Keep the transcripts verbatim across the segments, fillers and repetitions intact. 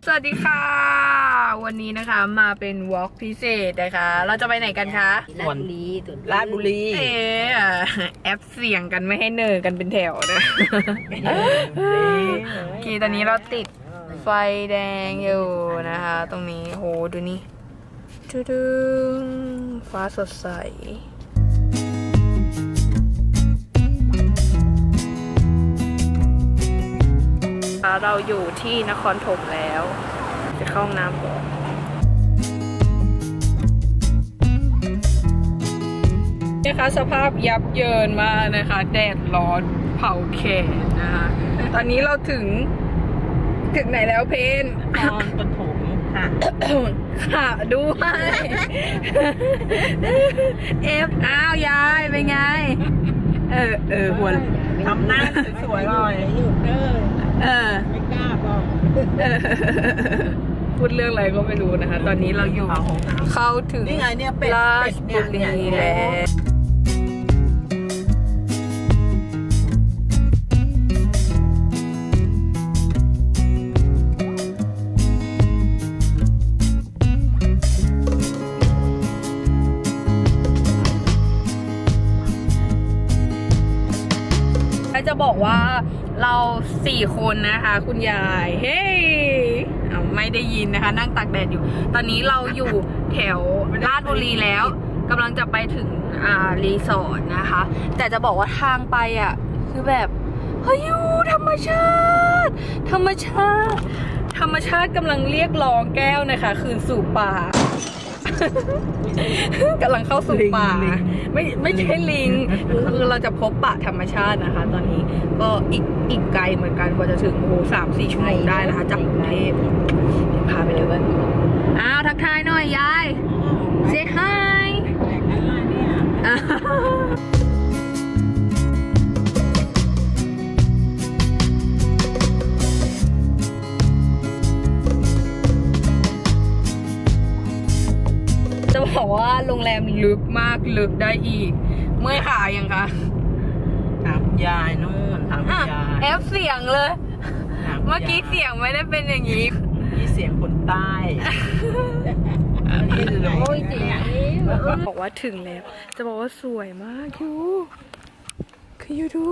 สวัสดีค่ะวันนี้นะคะมาเป็นวอล์กพิเศษนะคะเราจะไปไหนกันคะลาดบุรีลาดบุรีเออแอปเสียงกันไม่ให้เนอกันเป็นแถวนะโอเคตอนนี้เราติดไฟแดงอยู่นะคะตรงนี้โหดูนี่ดึงฟ้าสดใสเราอยู่ที่นครถมแล้วจะเข้าห้องน้ำก่อนนะคะสภาพยับเยินมากนะคะแดดร้อนเผาแขนนะคะตอนนี้เราถึงถึงไหนแล้วเพนนครปฐมค่ะค่ะด้วยเอฟอ้าวยายเป็นไงเออเออหัวทำหน้าสวยๆหน่อยเออไม่กล้าบอกพูดเรื่องอะไรก็ไม่รู้นะคะตอนนี้เราอยู่เข้าถึงราชบุรีแล้วจะบอกว่าเราสี่คนนะคะคุณยายเฮ้ยไม่ได้ยินนะคะนั่งตากแดดอยู่ตอนนี้เราอยู่แถวราชบุรีแล้วกำลังจะไปถึงอ่ารีสอร์ทนะคะแต่จะบอกว่าทางไปอ่ะคือแบบเฮ้ยธรรมชาติธรรมชาติธรรมชาติกำลังเรียกร้องแก้วนะคะคืนสู่ป่ากำลังเข้าสู่ป่าไม่ไม่ใช่ลิงคือเราจะพบป่าธรรมชาตินะคะตอนนี้ก็อีกอีกไกลเหมือนกันกว่าจะถึงโอ้สามสี่ชั่วโมงได้นะคะจากกรุงเทพพาไปเลยว่าอ้าวทักทายหน่อยยาย say hi จะบอกว่าโรงแรมลึกมากลึกได้อีกเมื่อยขายังคะถามยายนู่นถามยายแอฟเสียงเลยเมื่อกี้เสียงไม่ได้เป็นอย่างนี้นี่เสียงคนใต้โอ้ยจริงบอกว่าถึงแล้วจะบอกว่าสวยมากยูคือยูดู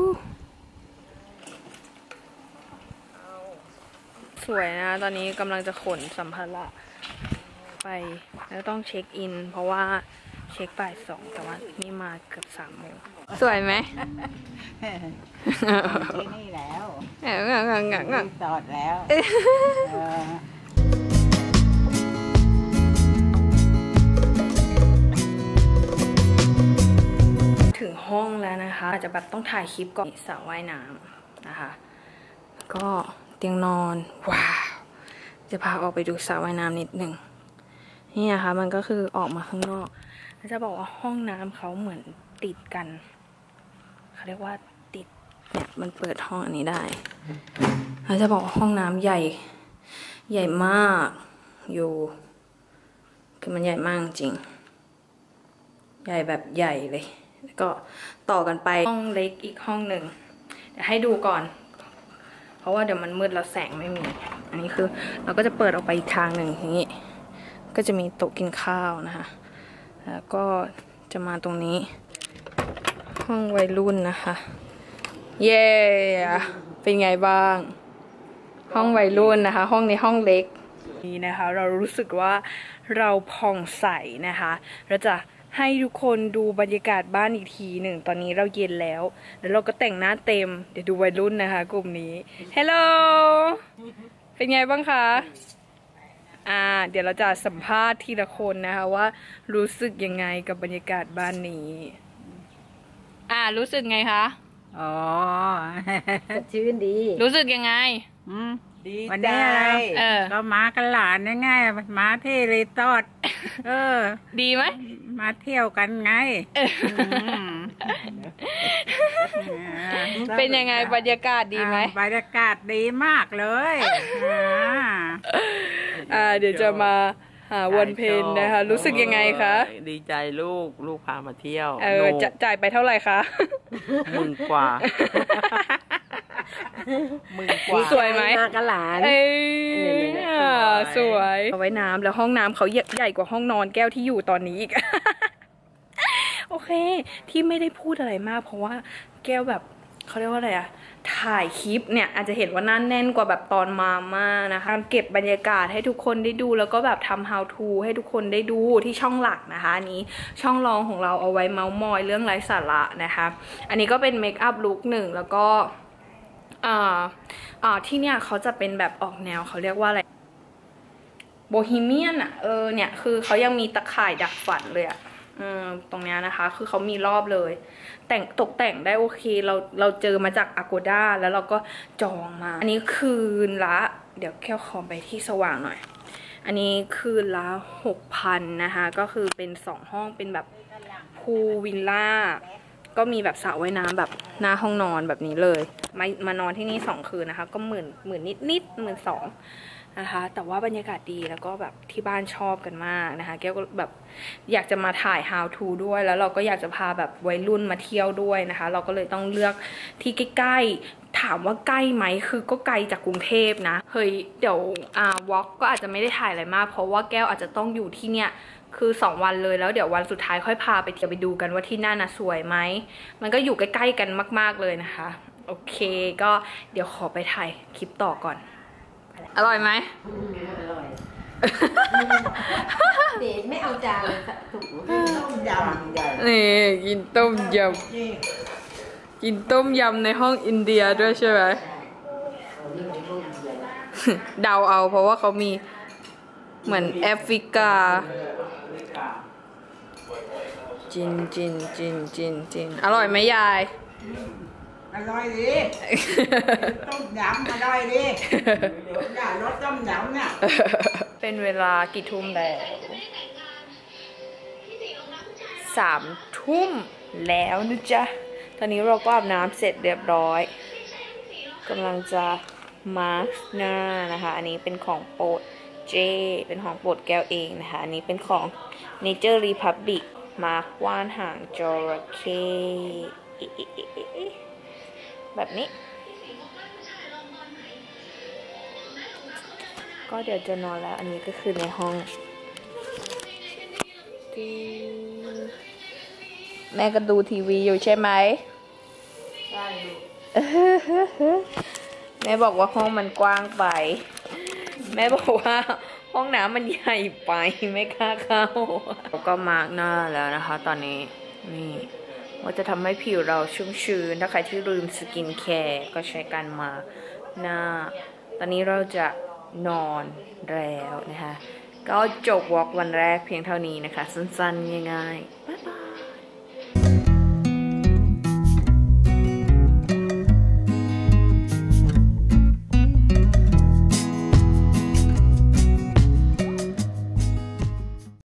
สวยนะตอนนี้กำลังจะขนสัมภาระไปแล้วต้องเช็คอินเพราะว่าเช็คบ่ายสองแต่ว่านี่มาเกือบสามโมงสวยไหมที่นี่แล้วเออเงงเงงเงงจอดแล้วถึงห้องแล้วนะคะอาจจะแบบต้องถ่ายคลิปก่อนสระว่ายน้ำนะคะก็เตียงนอนว้าวจะพาออกไปดูสระว่ายน้ำนิดหนึ่งนี่นะคะมันก็คือออกมาข้างนอกจะบอกว่าห้องน้ำเขาเหมือนติดกันเขาเรียกว่าติดเนี่ยมันเปิดห้องอันนี้ได้เราจะบอกว่าห้องน้ำใหญ่ใหญ่มากอยู่คือมันใหญ่มากจริงใหญ่แบบใหญ่เลยแล้วก็ต่อกันไปห้องเล็กอีกห้องหนึ่งเดี๋ยวให้ดูก่อนเพราะว่าเดี๋ยวมันมืดแล้วแสงไม่มีอันนี้คือเราก็จะเปิดออกไปอีกทางหนึ่งอย่างนี้ก็จะมีโต๊ะกินข้าวนะคะแล้วก็จะมาตรงนี้ห้องวัยรุ่นนะคะเย้เป็นไงบ้างห้องวัยรุ่นนะคะห้องนี้ห้องเล็กนี่นะคะเรารู้สึกว่าเราผ่องใสนะคะเราจะให้ทุกคนดูบรรยากาศบ้านอีกทีหนึ่งตอนนี้เราเย็นแล้วแล้วเราก็แต่งหน้าเต็มเดี๋ยวดูวัยรุ่นนะคะกลุ่มนี้ฮัลโหลเป็นไงบ้างคะอ่าเดี๋ยวเราจะสัมภาษณ์ทีละคนนะคะว่ารู้สึกยังไงกับบรรยากาศบ้านนี้อ่ารู้สึกไงคะอ๋อสดชื่นดีรู้สึกยังไงอืมดีวันนี้อะไรเออก็มากันหลานยังไงมาที่รีสอร์ทเออดีไหมมาเที่ยวกันไงเป็นยังไงบรรยากาศดีไหมบรรยากาศดีมากเลยอ่าเดี๋ยวจะมาหาวันเพ็ญนะคะรู้สึกยังไงคะดีใจลูกลูกพามาเที่ยวเออจะจ่ายไปเท่าไหร่คะหมื่นกว่ามือกว่าสวยไหมมากระหลานเอ้ยสวยเอาไว้น้ำแล้วห้องน้ำเขาใหญ่กว่าห้องนอนแก้วที่อยู่ตอนนี้อีก โอเคที่ไม่ได้พูดอะไรมากเพราะว่าแก้วแบบเขาเรียกว่าอะไรอะถ่ายคลิปเนี่ยอาจจะเห็นว่านั่นแน่นกว่าแบบตอนมาม่านะคะเก็บบรรยากาศให้ทุกคนได้ดูแล้วก็แบบทำ how to ให้ทุกคนได้ดูที่ช่องหลักนะคะอันนี้ช่องรองของเราเอาไว้เมาส์มอยเรื่องไร้สาระนะคะอันนี้ก็เป็นเมคอัพลุคหนึ่งแล้วก็อ่าอ่าที่เนี่ยเขาจะเป็นแบบออกแนวเขาเรียกว่าอะไรโบฮีเมียนอะเออเนี่ยคือเขายังมีตะข่ายดักฝันเลยอะอืมตรงนี้นะคะคือเขามีรอบเลยแต่งตกแต่งได้โอเคเราเราเจอมาจาก Agoda แล้วเราก็จองมาอันนี้คืนละเดี๋ยวแค่ขอไปที่สว่างหน่อยอันนี้คืนละหกพันนะคะก็คือเป็นสองห้องเป็นแบบพูลวิลล่าก็มีแบบสระว่ายน้ำแบบหน้าห้องนอนแบบนี้เลยมามานอนที่นี่สองคืนนะคะก็หมื่นหมื่นนิดนิดหมื่นสองนะคะแต่ว่าบรรยากาศดีแล้วก็แบบที่บ้านชอบกันมากนะคะแก้วก็แบบอยากจะมาถ่าย how to ด้วยแล้วเราก็อยากจะพาแบบวัยรุ่นมาเที่ยวด้วยนะคะเราก็เลยต้องเลือกที่ใกล้ๆถามว่าใกล้ไหมคือก็ไกลจากกรุงเทพนะเฮ้ยเดี๋ยวอ่าวอล์กก็อาจจะไม่ได้ถ่ายอะไรมากเพราะว่าแก้วอาจจะต้องอยู่ที่เนี่ยคือสองวันเลยแล้วเดี๋ยววันสุดท้ายค่อยพาไปเที่ยวไปดูกันว่าที่นั่นน่ะสวยไหมมันก็อยู่ใกล้ๆกันมากๆเลยนะคะโอเคก็เดี๋ยวขอไปถ่ายคลิปต่อก่อนอร่อยไหมอร่อยเด็ดไม่เอาจานถูกต้มยำนี่กินต้มยำกินต้มยำในห้องอินเดียด้วยใช่ไหมเดาเอาเพราะว่าเขามีเหมือนแอฟริกาจินจินจินจินจินอร่อยไหมยายอร่อยดีต้มยำอร่อยดีเดี๋ยวอย่ารสต้มยำเนี่ยเป็นเวลากี่ทุ่มแล้วสามทุ่มแล้วนะจ๊ะตอนนี้เราก็อาบน้ำเสร็จเรียบร้อยกำลังจะมาร์คหน้านะคะอันนี้เป็นของโปรดเจเป็นของโปรดแก้วเองนะคะอันนี้เป็นของ Nature Republic มาร์คว่านหางจระเข้แบบนี้ก็เดี๋ยวจะนอนแล้วอันนี้ก็คือในห้องแม่ก็ดูทีวีอยู่ใช่ไหมใช่แม่บอกว่าห้องมันกว้างไปแม่บอกว่าห้องน้ำมันใหญ่ไปไม่กล้าเข้าแล้วก็มาร์กหน้าแล้วนะคะตอนนี้นี่ว่าจะทำให้ผิวเราชุ่มชื้นถ้าใครที่ลืมสกินแคร์ก็ใช้การมาหน้าตอนนี้เราจะนอนแล้วนะคะก็จบวอล์กวันแรกเพียงเท่านี้นะคะสั้นๆง่ายๆ